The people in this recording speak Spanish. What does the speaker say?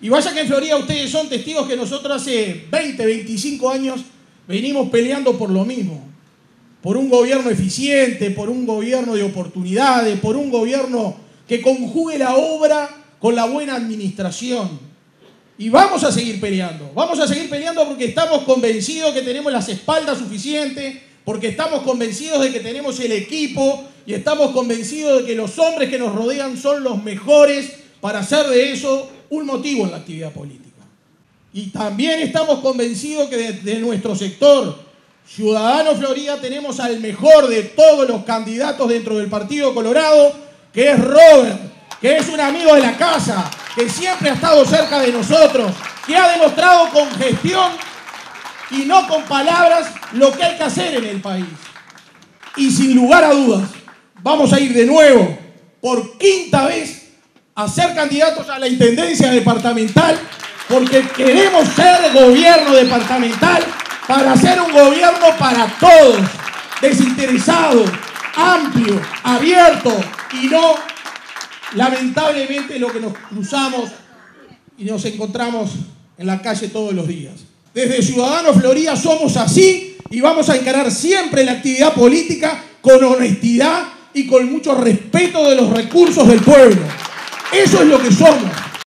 Y vaya que en Florida ustedes son testigos que nosotros hace 20, 25 años venimos peleando por lo mismo. Por un gobierno eficiente, por un gobierno de oportunidades, por un gobierno que conjugue la obra con la buena administración. Y vamos a seguir peleando porque estamos convencidos que tenemos las espaldas suficientes, porque estamos convencidos de que tenemos el equipo y estamos convencidos de que los hombres que nos rodean son los mejores para hacer de eso un motivo en la actividad política. Y también estamos convencidos que de nuestro sector, Ciudadanos Florida, tenemos al mejor de todos los candidatos dentro del Partido Colorado, que es Robert, que es un amigo de la casa, que siempre ha estado cerca de nosotros, que ha demostrado con gestión y no con palabras lo que hay que hacer en el país. Y sin lugar a dudas, vamos a ir de nuevo, por quinta vez, a ser candidatos a la Intendencia Departamental, porque queremos ser gobierno departamental para hacer un gobierno para todos, desinteresado, amplio, abierto y no, lamentablemente, lo que nos cruzamos y nos encontramos en la calle todos los días. Desde Ciudadanos Florida somos así y vamos a encarar siempre la actividad política con honestidad y con mucho respeto de los recursos del pueblo. Eso es lo que somos.